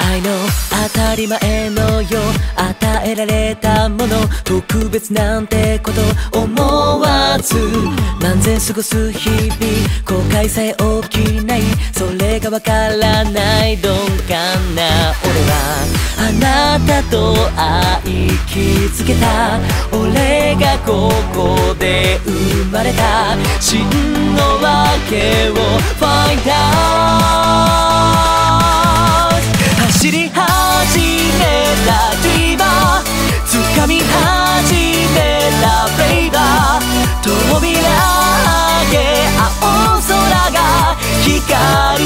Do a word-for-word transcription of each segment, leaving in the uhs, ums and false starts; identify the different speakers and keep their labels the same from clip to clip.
Speaker 1: 愛の当たり前のよ与えられたもの特別なんてこと思わず何千過ごす日々後悔さえ起きないそれがわからない鈍感な俺はあなたと会い気づけた俺がここで生まれた真の訳を Find out 走り始めた Dreamer 掴み始めた Flavor 扉開け青空が光る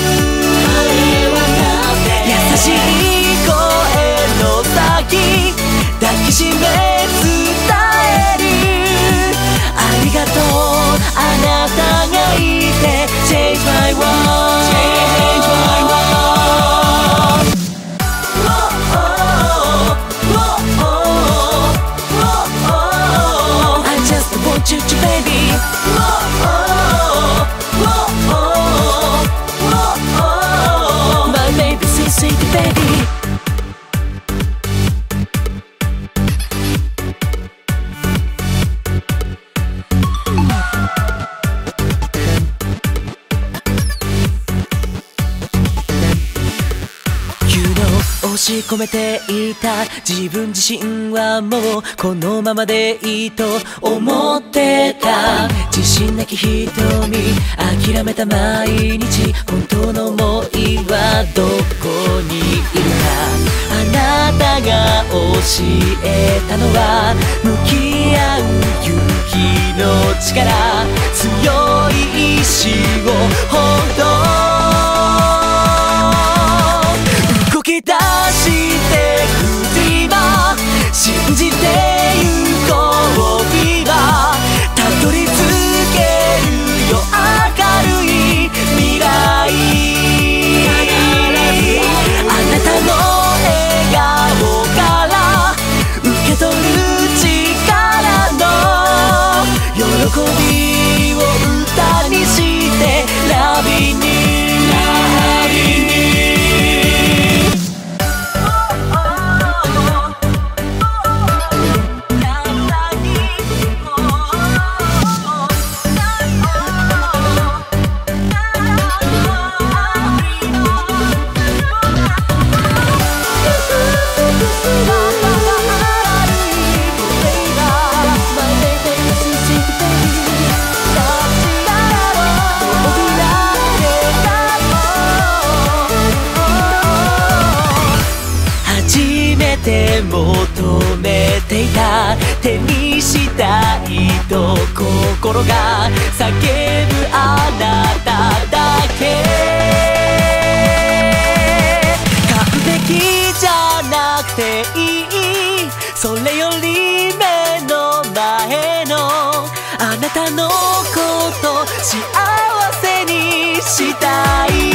Speaker 1: 優しい声の先抱きしめ伝えるありがとうあなたがいて Change my world Change my world I just want you to baby My baby sweet sweet baby押し込めていた自分自身はもうこのままでいいと思ってた自信なき瞳諦めた毎日本当の想いはどこにいるかあなたが教えたのは向き合う勇気の力強い意志を本当動き出してくディーバー信じてゆこうビーバーたどり着けるよ明るい未来あなたの笑顔から受け取る力の喜びを歌にしてラビにラビに求めていた手にしたいと心が叫ぶあなただけ完璧じゃなくていいそれより目の前のあなたのこと幸せにしたい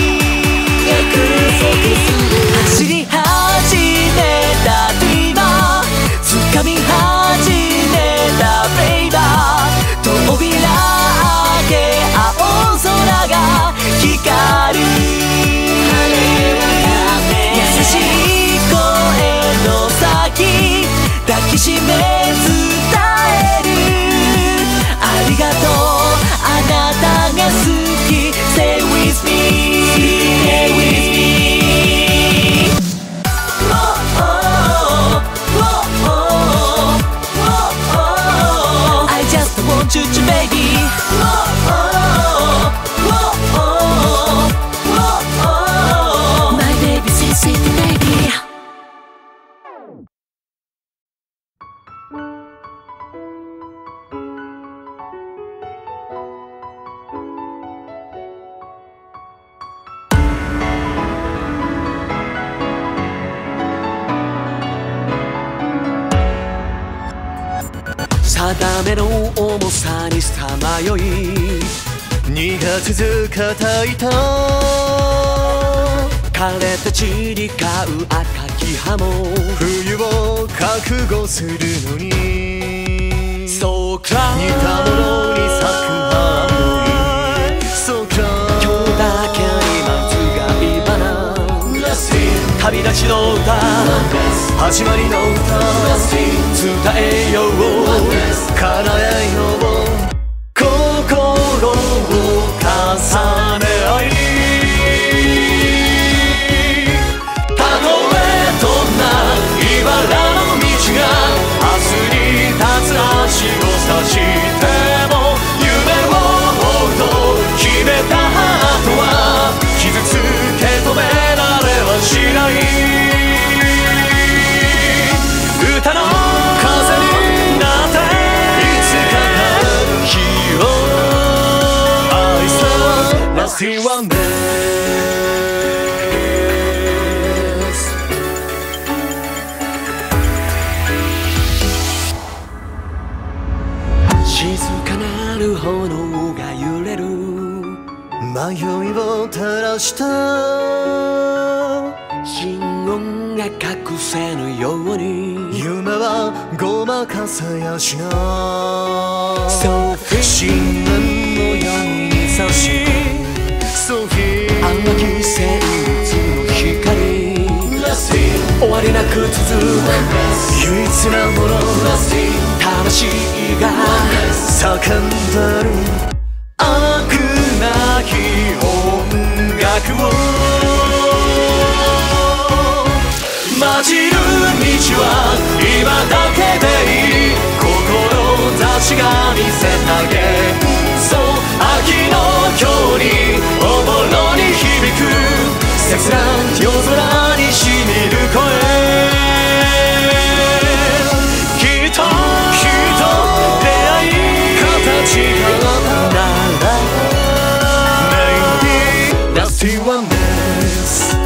Speaker 1: 走り始めたディーバー掴み始めたフレーバー扉開け青空が光る優しい声の先抱きしめ伝えるありがとうあなたが好き Stay with me Stay with me I just want you to baby My baby sweet sweet baby定めの重さにさまよいにが続く硬いと枯れた散り交う赤き葉も冬を覚悟するのにそうか似たものに咲く花そうか今日だけにまずがい花旅り出しの歌始まりの歌伝えよう叶えよう心を重ね合いたとえどんな茨の道が明日に立つ足を差しても夢を追うと決めた後は傷つけ止められはしない歌の風になっていつかの日を愛そうラスティワンデー静かなる炎が揺れる迷いを照らした心音が隠せぬように夢はごまかせやしない深淵の闇に差し淡き生物の光終わりなく続く唯一なもの魂が叫んでる悪なき音楽を混じる道は今だけでいい志が見せた幻想秋の今日におぼろに響く切な夜空にしみる声きっときっと出会い形がなら Maybe Lasting One Dance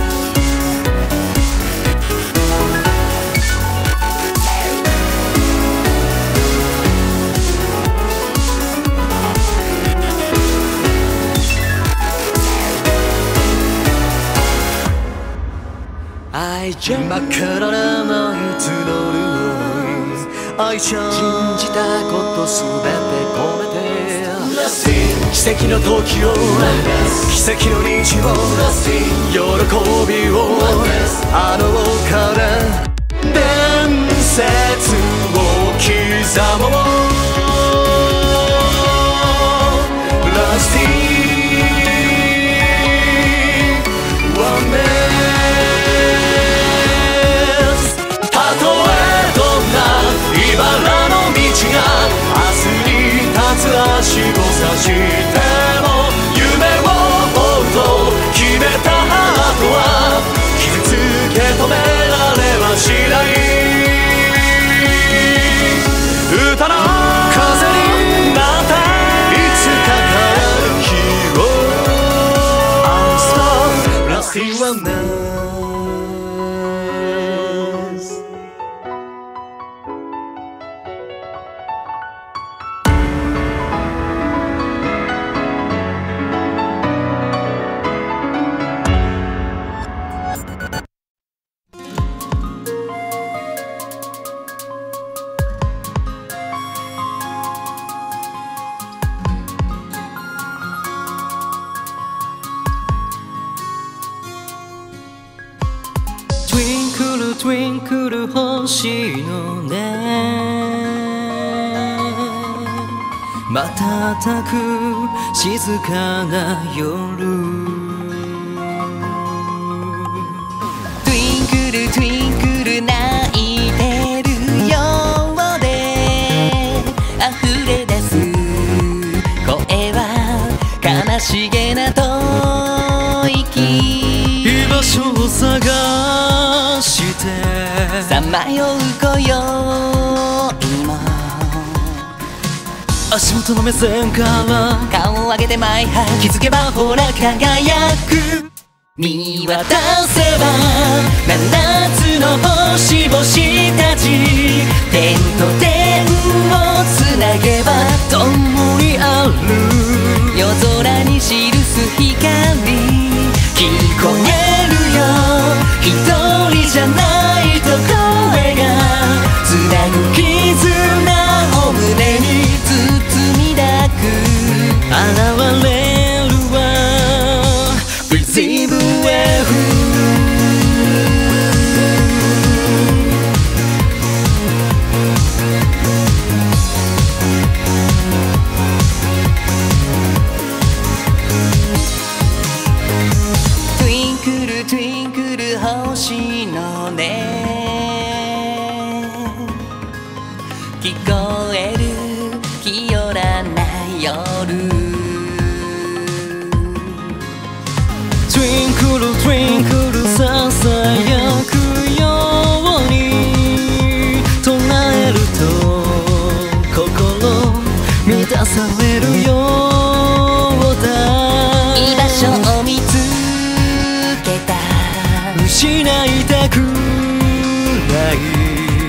Speaker 1: 真っ暗なナイツのルーム愛ちゃん信じたことすべて込めて奇跡の時を奇跡の日を喜びをあの丘で伝説を刻もうラスティワンデー足を差しても夢を追うと決めた後は傷つけ止められはしない歌の風になっていつか帰る日を愛そうラスティワンデートゥインクル星のね瞬く静かな夜トゥインクルトゥインクル泣いてるようで溢れ出す声は悲しげな吐息居場所を探してさまよう今宵も足元の目線から顔を上げてマイハイ気づけばほら輝く見渡せば七つの星々たち点と点をつなげば共にある夜空に記す光聞こえるよ一人じゃないと声がつなぐ絆を胸に包み抱く現れるは Breathe Wave る星の音聞こえる清らない夜
Speaker 2: Twinkle twinkle ささやくように唱えると心満たされるようだ
Speaker 1: 居場所を見つけた
Speaker 2: 失いたくない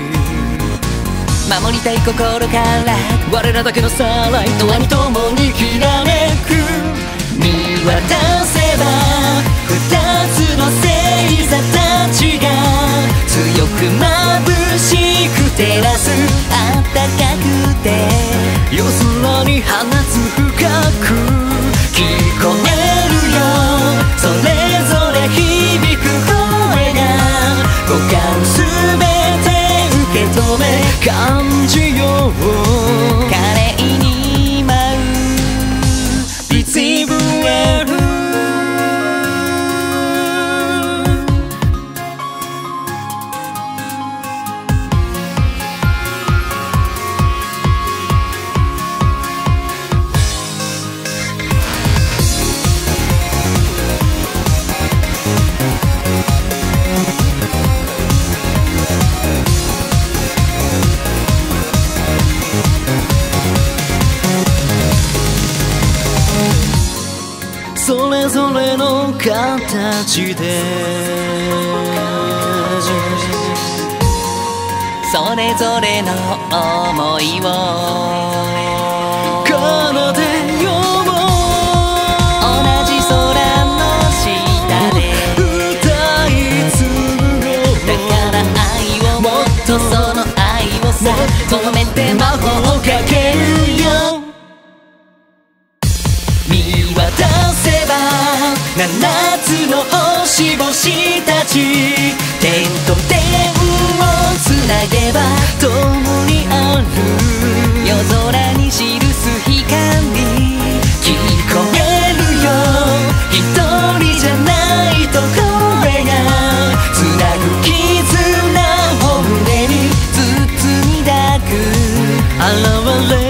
Speaker 1: 守りたい心から
Speaker 2: 我らだけのサライトはに共にきらめく
Speaker 1: 見渡せば二つの星座たちが強く眩しく照らすあったかくて
Speaker 2: 夜空に放つ深く
Speaker 1: 聞こえるよそれぞれ響く声が五感すべて受け止め
Speaker 2: 感じよう
Speaker 1: 華麗に舞うビツイブエル
Speaker 2: それぞれの形で
Speaker 1: それぞれの想いを
Speaker 2: 奏でよう
Speaker 1: 同じ空の下で
Speaker 2: 歌い継ぐ
Speaker 1: だから愛をもっとその愛をさ込めて魔法をかけるよ見渡せば七つの星々たち点と点をつなげば
Speaker 2: 共にある
Speaker 1: 夜空に記す光聞こえるよ一人じゃないと声がつなぐ絆を胸に包み抱く
Speaker 2: 現れ